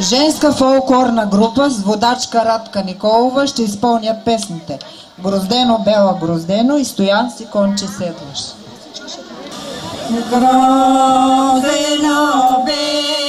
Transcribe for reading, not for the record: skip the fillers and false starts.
Женска фолклорна група с водачка Радка Николова ще изпълнят песните Гроздено, Бела Гроздено и Стоян си конче седлаш. Гроздено, Бела